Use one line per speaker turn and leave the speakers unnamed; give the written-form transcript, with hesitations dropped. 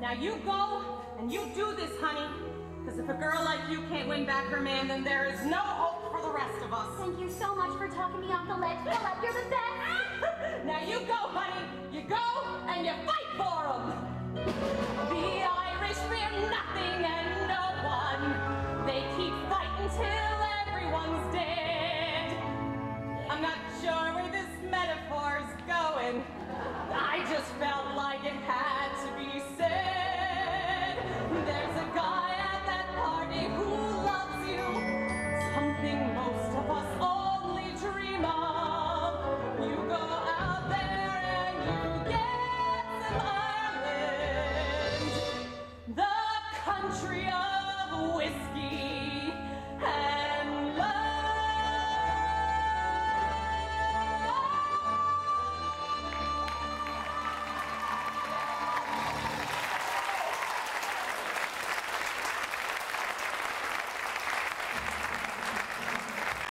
Now you go and you do this, honey. Because if a girl like you can't win back her man, then there is no hope for the rest of us.
Thank you so much for talking me off the ledge, Paulette. You're the best.
Now you go, honey. You go and you fight for him.